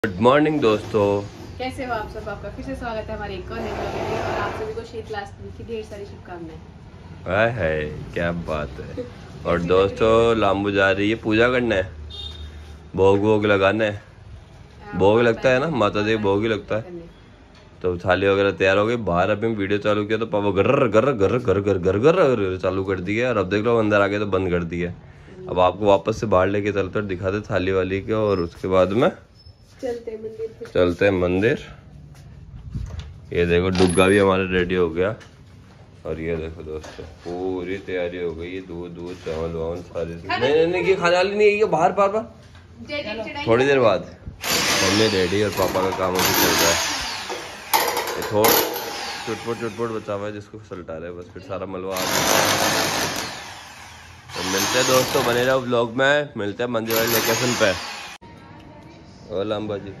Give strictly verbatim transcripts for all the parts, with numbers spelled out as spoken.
Good morning दोस्तों, कैसे हो आप सब। आपका फिर से स्वागत है हमारे एक और नए ब्लॉग में और आप सभी को शीतलाष्टमी की ढेर सारी शुभकामनाएं। हाय हाय क्या बात है। और दोस्तों लाम्बू जा रही है पूजा करने, भोग भोग लगाने। भोग लगता है ना, माता जी भोग ही लगता है। तो थाली वगैरह तैयार हो गई। बाहर अभी वीडियो चालू किया तो पापा गर्र गर्र गर्र गर्र गर्र गर्र गर्र चालू कर दिया। और अब देख लो अंदर आ गए तो बंद कर दिया। अब आपको वापस से बाहर लेके चलते और दिखाते थाली वाली के, और उसके बाद में चलते मंदिर चलते हैं मंदिर। ये देखो डुग्गा भी हमारा रेडी हो गया। और ये देखो दोस्तों पूरी तैयारी हो गई। दूध दूध चावल वावल सारी। नहीं नहीं नहीं ये खाने वाली नहीं है, ये बाहर बार बार थोड़ी देर बाद मम्मी रेडी और पापा का काम अभी चल रहा है। थोड़ा चुटपुट चुटपुट बचा हुआ है जिसको सलटा रहे, बस फिर सारा मलवा आ गया। तो मिलते हैं दोस्तों, बने रहो व्लॉग में। मिलते हैं मंदिर वाले लोकेशन पे। ओ लांबा जी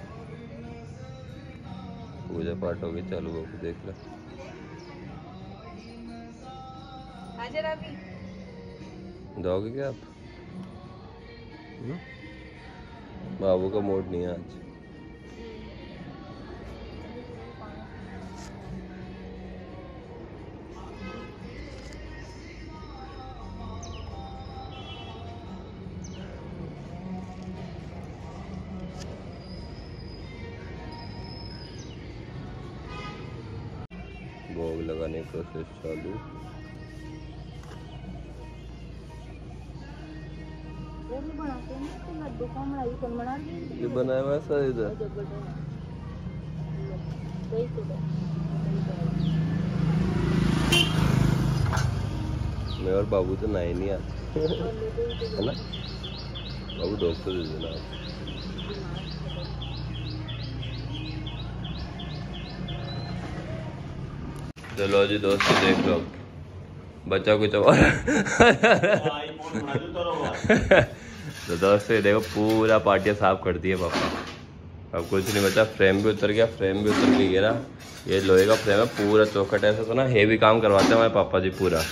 पूजा पाठ होगी चालू होगी, देख लो। हाजिर अभी जाओगे क्या आप? हुँ? बाबू का मूड नहीं है आज। भोग लगाने की प्रोसेस चालू। ये बनाया हुआ है सर इधर। मैं और बाबू तो नहाए नहीं आते है ना। बाबू दोस्तों दे देना। चलो जी दोस्तों देख लो बच्चा कुछ और। तो दोस्तों ये देखो पूरा पार्टियाँ साफ कर दिया पापा। अब कुछ नहीं बचा। फ्रेम भी उतर गया, फ्रेम भी उतर के गिरा। ये लोहे का फ्रेम है पूरा चौखट ऐसा तो ना हेवी काम करवाते हैं हमारे पापा जी पूरा।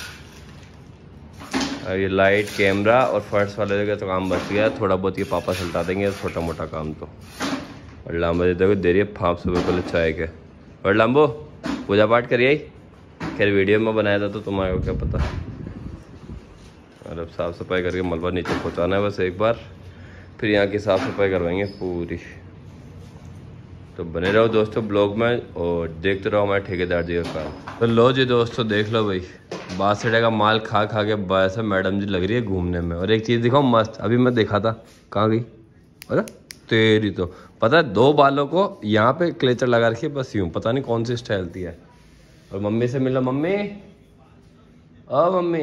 ये लाइट कैमरा और फर्श वाले का तो काम बच गया। थोड़ा बहुत ये पापा सलटा देंगे छोटा मोटा काम तो। और लाम्बो जी देखो दे रही है फाँप सुबह को चाय के। और लाम्बो पूजा पाठ करिए। खैर वीडियो में बनाया था तो तुम्हारे को क्या पता। और अब साफ़ सफाई करके मलबा नीचे पहुंचाना है बस एक बार, फिर यहाँ की साफ़ सफाई करवाएंगे पूरी। तो बने रहो दोस्तों ब्लॉग में और देखते रहो हमारे ठेकेदार जी का काम। तो लो जी दोस्तों देख लो भाई, बासड़े का माल खा खा के ऐसा मैडम जी लग रही है घूमने में। और एक चीज़ दिखाओ मस्त, अभी मैं देखा था कहाँ गई। अरे तेरी तो पता है दो बालों को यहाँ पे क्लेचर लगा रखी है बस यूँ, पता नहीं कौन सी स्टाइल थी है। और मम्मी से मिला, मम्मी ओ मम्मी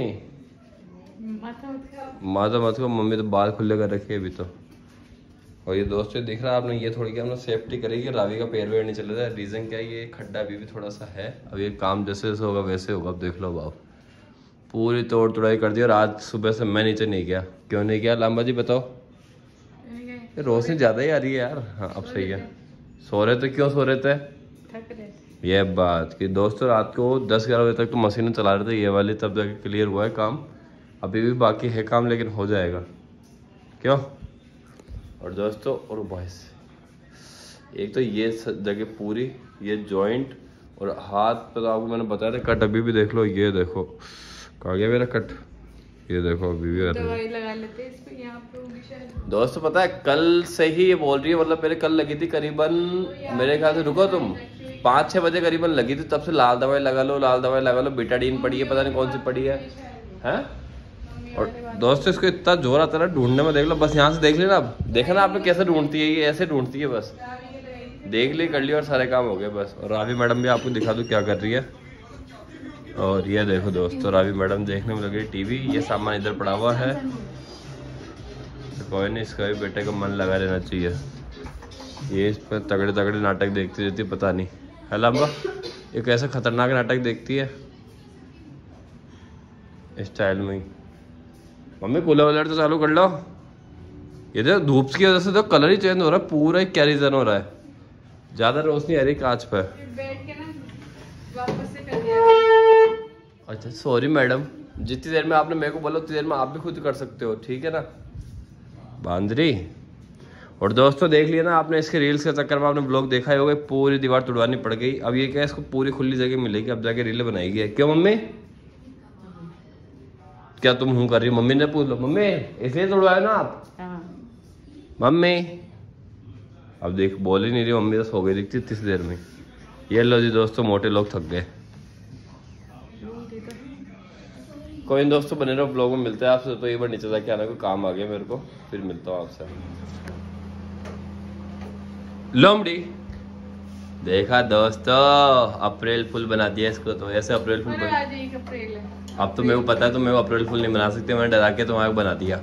माता मत को। मम्मी तो बाल खुले कर रखे अभी तो। और ये दोस्तों दिख रहा है आपने, ये थोड़ी क्या हमने सेफ्टी करेगी, रावी का पैर वेर नहीं चल रहा है। रीज़न क्या है, ये खड्डा अभी भी थोड़ा सा है। अब ये काम जैसे जैसे होगा वैसे होगा। अब देख लो बाप पूरी तोड़ तोड़ाई कर दी। और आज सुबह से मैं नीचे नहीं गया। क्यों नहीं गया लांबा जी बताओ? रोशनी ज़्यादा ही आ रही है यार। हाँ अब सही है। सो रहे थे, क्यों सो रहे थे? ये बात कि दोस्तों रात को दस ग्यारह बजे तक तो मशीनें चला रहे थे ये वाली, तब जाके क्लियर हुआ है काम। अभी भी बाकी है काम लेकिन हो जाएगा। क्यों? और दोस्तों और बॉयस एक तो ये जगह पूरी, ये जॉइंट और हाथ पे तो आपको मैंने बताया था कट अभी भी देख लो। ये देखो कहाँ गया मेरा कट, ये देखो अभी भी दवाई लगा लेते हैं इस पे यहाँ पे। दोस्तों पता है कल से ही ये बोल रही है, मतलब मेरे कल लगी थी करीबन, मेरे ख्याल से रुको तुम पाँच छः बजे करीबन लगी थी। तब से लाल दवाई लगा लो लाल दवाई लगा लो। बेटाडीन पड़ी है, पता नहीं कौन सी पड़ी है हैं। और दोस्तों इसको इतना जोर आता है ढूंढने में, देख लो बस यहाँ से देख लेना। अब देखा ना आपने कैसे ढूंढती है, ये ऐसे ढूंढती है बस। देख ली कर ली और सारे काम हो गए बस। और रावी मैडम भी आपको दिखा दूँ क्या कर रही है। और ये देखो दोस्तों रावी मैडम देखने में लगी टीवी। ये सामान इधर पड़ा हुआ है तो कोई नहीं, इसका भी बेटे का मन लगा लेना चाहिए। ये इस पर तगड़े तगड़े नाटक देखती रहती है पता नहीं है लांबा। ये कैसे खतरनाक नाटक देखती है स्टाइल में ही। मम्मी कूलर वूलर तो चालू कर लो। ये देखो धूप की वजह से तो कलर ही चेंज हो रहा है, पूरा ही कैरिजन हो रहा है। ज्यादा रोशनी आ रही कांच पे। अच्छा सॉरी मैडम, जितनी देर में आपने मेरे को बोला उतनी देर में आप भी खुद कर सकते हो, ठीक है ना बांदरी। और दोस्तों देख लिया ना आपने, इसके रील्स के चक्कर में आपने ब्लॉग देखा ही होगा, पूरी दीवार तुड़वानी पड़ गई। अब ये क्या है, इसको पूरी खुली जगह मिलेगी, अब जाके रील बनाएगी है। क्यों मम्मी, क्या तुम हूँ कर रही हो? मम्मी ने पूछ लो, मम्मी इसलिए तुड़वाए ना आप? मम्मी अब देख बोल ही नहीं रही मम्मी, तो सो गई दिखती इतनी देर में। ये लो जी दोस्तों, मोटे लोग थक गए। कोई नहीं दोस्तों, बने रहो, ब्लॉग में मिलते हैं आपसे। तो एक बार नीचे जाके आना, कोई काम आ गया मेरे को, फिर मिलता हूँ आपसे। लोमड़ी देखा दोस्तों, अप्रैल फुल बना दिया इसको, तो ऐसे अप्रैल फुल बना। अप्रैल है। अब तो मेरे को पता है तो मेरे को अप्रैल फुल नहीं बना सकते, मैंने डरा के तुम्हारे को बना दिया।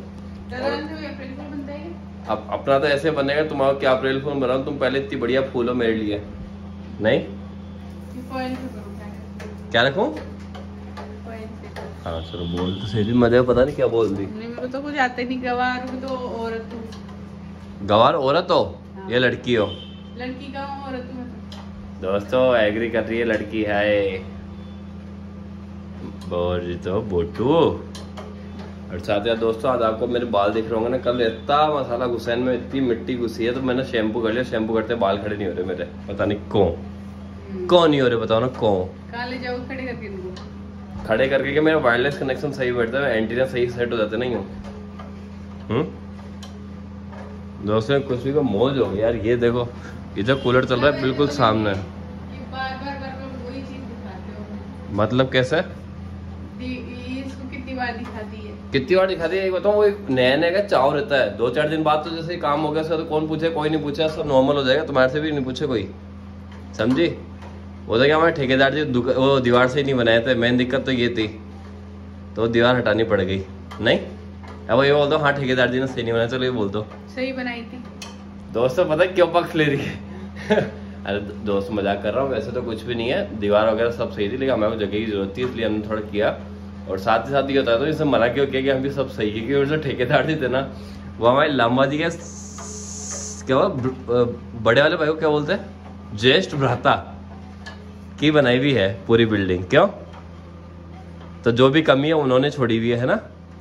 अब अपना तो ऐसे बनेगा, तुम्हारा क्या अप्रैल फूल बनाओ, तुम पहले इतनी बढ़िया फूल हो मेरे लिए। नहीं क्या रखूं? हाँ चलो बोल तो सही, मजे पता नहीं क्या बोल दी। मेरे को तो कुछ आता ही नहीं। गवार तो औरत हो। गवार औरत हो? हाँ। ये लड़की हो? लड़की का औरत हो दोस्तों, एग्री कर रही है, लड़की है। बोल तो बोटू। और साथ ही दोस्तों, आज आपको मेरे बाल दिख रहे होंगे ना, कल इतना मसाला घुसा है में, इतनी मिट्टी घुसी है, तो मैंने शैम्पू कर लिया। शैम्पू करते बाल खड़े नहीं हो रहे मेरे, पता नहीं कौन कौन नहीं हो रहे, बताओ ना कौन। कहाँ ले जाओ खड़े करके इनको? खड़े करके मेरा वायरलेस कनेक्शन सही बैठता है, एंटीना सही सेट हो जाते नहीं हो। हम्म दोस्तों, कुछ भी का मौज हो गया यार। ये देखो, इधर कूलर चल रहा है बिल्कुल सामने। मतलब कैसे? कितनी बार दिखाती है कितनी बार दिखाती है, बताऊँ, वो नया नया का चाव रहता है। दो चार दिन बाद तो जैसे काम हो गया, तो कौन पूछे, कोई नहीं पूछा, सब नॉर्मल हो जाएगा। तुम्हारे से भी नहीं पूछे कोई, समझी? वो तो क्या, हमारे ठेकेदार जी वो दीवार से ही नहीं बनाए थे, मेन दिक्कत तो ये थी, तो दीवार हटानी पड़ गई। नहीं अब ये बोल दो, हाँ ठेकेदार जी ने सही नहीं बनाया, चलो ये बोल दो सही बनाई थी। दोस्तों पता क्यों पक्ष ले रही है? अरे दोस्त मजाक कर रहा हूँ, वैसे तो कुछ भी नहीं है, दीवार वगैरह सब सही थी, लेकिन हमें जगह की जरूरत थी, इसलिए हमने थोड़ा किया। और साथ ही साथ ये होता है, तो इससे मना क्यों किया कि हम भी सब सही है, क्योंकि जो ठेकेदार जी थे ना, वो हमारे लांबा जी के क्या बड़े वाले भाई को क्या बोलते हैं, ज्येष्ठ भ्राता की बनाई हुई है पूरी बिल्डिंग। क्यों? तो जो भी कमी है उन्होंने छोड़ी हुई है ना।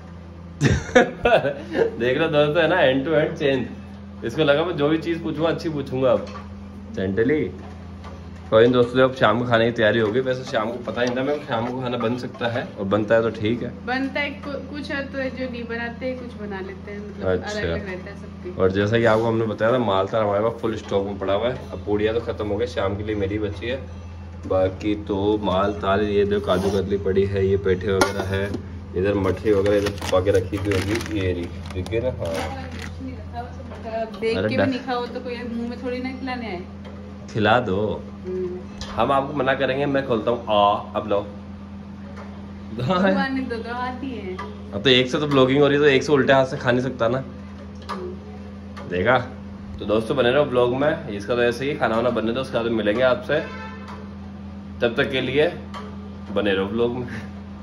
देख लो दोस्तों, है ना, एंड टू एंड चेंज। इसको लगा मैं जो भी चीज पूछूंगा अच्छी पूछूंगा अब जेंटली। कोई नहीं दोस्तों, अब शाम को खाने की तैयारी होगी। वैसे शाम को पता नहीं था मैं, शाम को खाना बन सकता है, और बनता है तो ठीक है। बनता है कुछ है तो जो नहीं बनाते, कुछ बना लेते हैं, मतलब अच्छा। अलग अलग रहता है सबकी। और जैसा कि आपको हमने बताया था, माल था हमारे पास फुल स्टॉक में पड़ा हुआ है। अब पूड़ियाँ तो खत्म हो गई, शाम के लिए मेरी बची है, बाकी तो माल ताल ये जो काजू कतली पड़ी है, ये पेठे वगैरह है, इधर मठरी वगैरह इधर छुपा के रखी हुई होगी, ये रही, ठीक है ना। हाँ देख के भी नहीं खाओ तो कोई मुंह में थोड़ी ना खिलाने आए, खिला दो। हम आपको मना करेंगे, मैं खोलता हूँ। आ अब लो दो, दो आती है। अब तो एक से तो ब्लॉगिंग हो रही है, तो एक से उल्टे हाथ से खा नहीं सकता ना, देखा। तो दोस्तों बने रहो ब्लॉग में, इसका तो ऐसे ही खाना वाना बनने दो, उसके बाद मिलेंगे आपसे, तब तक के लिए बने रहो ब्लॉग में।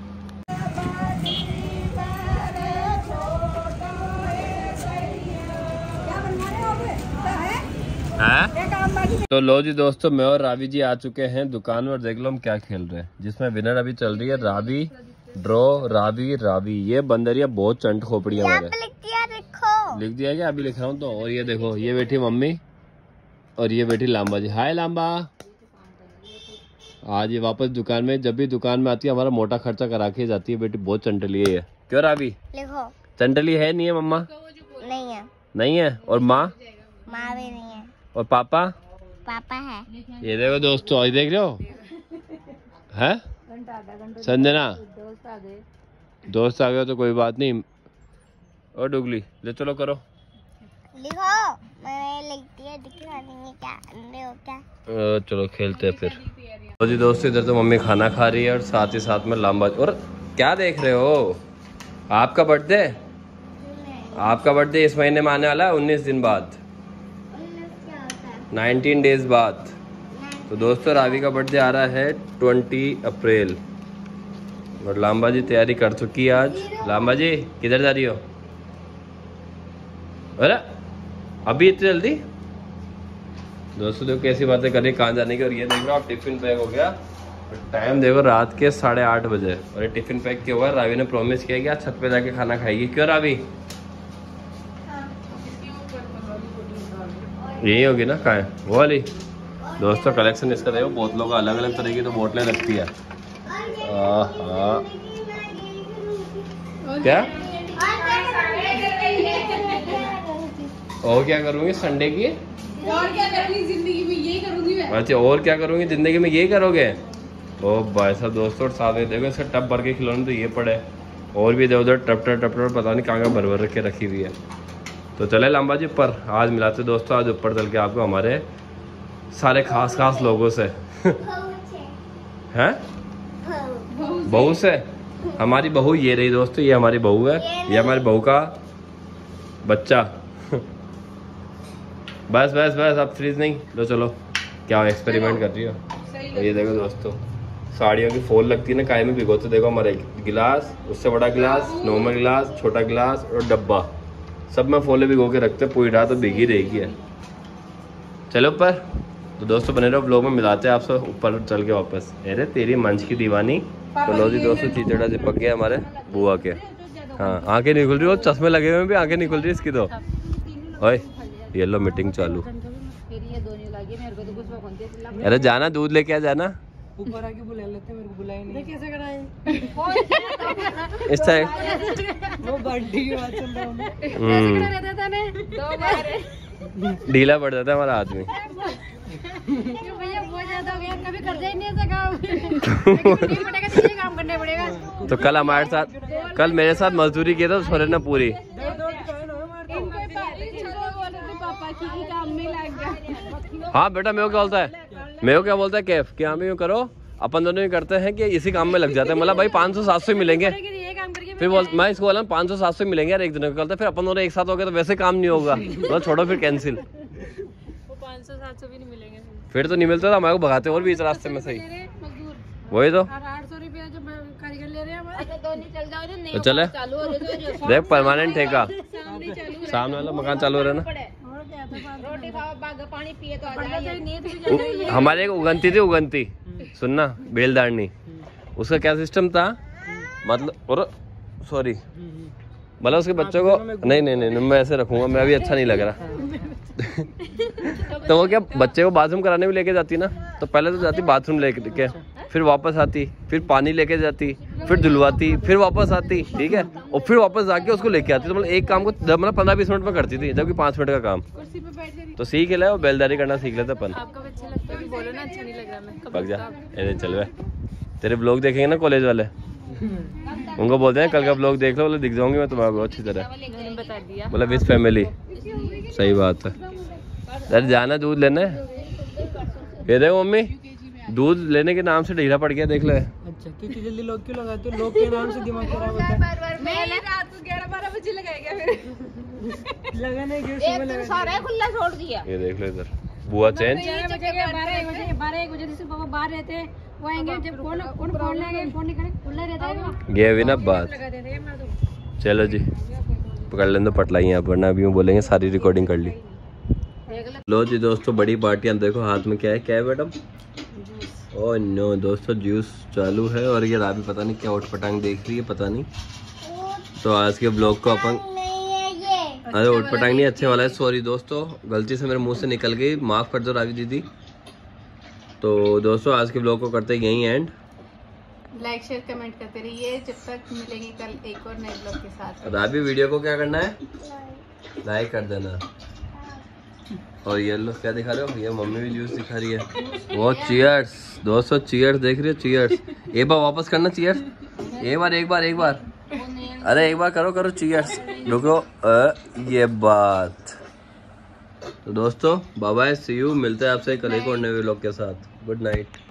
तो लो जी दोस्तों, मैं और रावी जी आ चुके हैं दुकान में, और देख लो हम क्या खेल रहे हैं, जिसमें विनर अभी चल रही है रावी ड्रॉ। रावी रावी ये बंदरिया बहुत चंट खोपड़ी है हमारे। लिख दिया, लिखो। लिख दिया क्या? अभी लिख रहा हूँ तो। और ये देखो, ये बैठी मम्मी और ये बैठी लांबा जी। हाय लांबा। आज ये वापस दुकान में, जब भी दुकान में आती है हमारा मोटा खर्चा करा के जाती है बेटी, बहुत चंटली है। क्यों रावी? लिखो। चंटली है नहीं है मम्मा? नहीं है। नहीं है। और माँ? माँ भी नहीं है। और पापा? पापा है। ये देखो दोस्तों, ये देख रहे हो है संजना, दोस्त आ गए तो कोई बात नहीं। और डुगली ले चलो करो, लिखो। मैं लिखती है, दिखा देंगे क्या अंदर हो क्या। चलो खेलते हैं फिर। तो जी दोस्तों, इधर तो मम्मी खाना खा रही है, और साथ ही साथ में लांबा। और क्या देख रहे हो? आपका बर्थडे, आपका बर्थडे इस महीने में आने वाला है, उन्नीस दिन बाद, नाइनटीन डेज बाद। तो दोस्तों रावी का बर्थडे आ रहा है ट्वेंटी अप्रैल, और लांबा जी तैयारी कर चुकी है आज। लांबा जी किधर जा रही हो? अरे अभी इतनी जल्दी? दोस्तों देखो कैसी बातें कर रही है कहाँ जाने की। और ये देख लो आप, टिफिन पैक हो गया, टाइम देखो रात के साढ़े आठ बजे, और ये टिफिन पैक किया हुआ है। रावी ने प्रॉमिस किया कि आज छत पे जाके खाना खाएगी। क्यों रावी? यही होगी ना, कहाँ है वो वाली। दोस्तों कलेक्शन इसका देखो, बोतलों का अलग अलग तरह की तो बोतलें रखती है। हाँ क्या और क्या करूँगी संडे की, और क्या करूँगी जिंदगी में, यही करूँगी मैं। अच्छा और क्या करूँगी जिंदगी में, यही करोगे। ओ भाई साहब दोस्तों साथ में देखो इसका टब भर के खिलौने तो ये पड़े, और भी इधर उधर टप टप टप टप पता नहीं कहाँ कहाँ भर भर रख के रखी हुई है। तो चले लंबा जी ऊपर, आज मिलाते दोस्तों, आज ऊपर चल के आपको हमारे सारे खास खास लोगों से हैं बहू से। हमारी बहू ये रही दोस्तों, ये हमारी बहू है, ये हमारी बहू का बच्चा। बस बस बस अब फ्रीज नहीं लो, चलो क्या एक्सपेरिमेंट कर रही हो। और ये देखो दोस्तों साड़ियों की फॉल लगती है ना, काय में भिगोते देखो, हमारे गिलास, उससे बड़ा गिलास, नॉर्मल गिलास, छोटा गिलास और डब्बा, सब में फोले भिगो के रखते, पूरी रात तो भीगी रहेगी है। चलो ऊपर तो दोस्तों बने रहो, ब्लॉग में मिलाते हैं आपसे ऊपर चल के वापस। अरे तेरी मंच की दीवानी। तो लो जी दोस्तों चीचड़ा चिपक गया हमारे बुआ के। हाँ आंखें निकल रही हो, चश्मे लगे हुए भी आंखें निकल रही है इसकी तो। ओए ये लो मीटिंग चालू। अरे जाना दूध लेके आ जाना, ऊपर आके बुला लेते, मेरे को बुलाया नहीं। कैसे कराएं? इस साइड वो बर्थडे की बात चल रहा हूं। ढीला पड़ जाता है हमारा आदमी। भैया बहुत ज्यादा हो गया, कभी कर जाए नहीं ऐसा काम। काम करने पड़ेगा। तो कल हमारे साथ, कल मेरे साथ मजदूरी किया था सोरे ने पूरी। हाँ बेटा मेरे को क्या बोलता है, मेरे को क्या बोलता है कैफ कि हम यूँ करो, अपन दोनों ही करते हैं कि इसी काम में लग जाते हैं। मतलब भाई पाँच सौ सात सौ मिलेंगे, फिर बोल मैं इसको बोला पाँच सौ सात सौ मिलेंगे यार एक दिन को, फिर अपन दोनों एक साथ हो गए तो वैसे काम नहीं होगा, मतलब छोड़ो फिर कैंसिल। पाँच सौ सात सौ भी नहीं मिलेंगे फिर तो नहीं मिलता था, हमारे को भगाते और बीच रास्ते में सही। वही तो आठ सौ रुपया जो कारीगर ले रहे हैं हमारे। तो चले देख परमानेंट ठेका सामने वाला मकान चालू हो रहा है ना। रोटी खाओ पानी पिए तो हमारे एक उगंती थी, उगंती सुनना बेलदारनी, उसका क्या सिस्टम था, मतलब और सॉरी मतलब उसके बच्चों को नहीं नहीं नहीं मैं ऐसे रखूंगा, मैं अभी अच्छा नहीं लग रहा। तो वो क्या बच्चे को बाथरूम कराने भी लेके जाती ना, तो पहले तो जाती बाथरूम लेके, फिर वापस आती, फिर पानी लेके जाती, फिर धुलवाती, फिर वापस आती, ठीक है, और फिर वापस जाके उसको लेके आती। तो मतलब एक काम को मतलब पंद्रह बीस मिनट में करती थी, जबकि पाँच मिनट का काम। तो सीख ले, और बेलदारी करना सीख लेते अपन। पक जा अरे चल वे, तेरे ब्लॉग देखेंगे ना कॉलेज वाले, उनको बोलते हैं कल का ब्लॉग देख लो, बोले दिख जाऊंगी मैं तुम्हारे को अच्छी तरह, बोले विद फैमिली। सही बात है। अरे जाना दूध लेने, ये देखो मम्मी दूध लेने के नाम से ढीला पड़ गया, देख ले। अच्छा क्योंकि जल्दी लोग क्यों लगाते हो, लोग के नाम से दिमाग खराब होता है। मैं रात को ग्यारह बारह बजे लगाएगा फिर लगाने के एक तो सारा खुला छोड़ दिया। ये देख लो इधर बुआ चेंज। बारह बजे बारह एक बजे से पापा बाहर रहते हैं, वो आएंगे जब फोन फोन खोल लेंगे, फोन नहीं करेंगे, खुला रहता है ये भी ना बात। चलो जी पकड़ लें तो पटलाई यहाँ पर ना, अभी यूँ बोलेंगे सारी रिकॉर्डिंग कर ली। लो जी दोस्तों बड़ी पार्टियाँ देखो हाथ में क्या है, क्या है मैडम? ओह नो दोस्तों जूस चालू है, और ये राबी पता नहीं क्या उठपटांग देख रही है, पता नहीं। तो आज के ब्लॉग को अपन, अरे उठपटांग नहीं अच्छे वाला है, सॉरी दोस्तों गलती से मेरे मुंह से निकल गई, माफ़ कर दो राबी दीदी। तो दोस्तों आज के ब्लॉग को करते हैं यहीं एंड। लाइक शेयर कमेंट करते रहिए, जब तक मिलेंगे कल एक और नए ब्लॉग के साथ। राबी वीडियो को क्या करना है, लाइक कर देना। और ये लो क्या दिखा रहे हो, ये मम्मी भी जूस दिखा रही है। वो चीयर्स दोस्तों, चीयर्स देख रही हो, चीयर्स। एक बार वापस करना चीयर्स, एक बार एक बार एक बार अरे एक बार करो करो चीयर्स। रुको अ, ये बात। तो दोस्तों बाय बाय, सी यू, मिलते हैं आपसे कल एक और नए व्लॉग के साथ। Good night.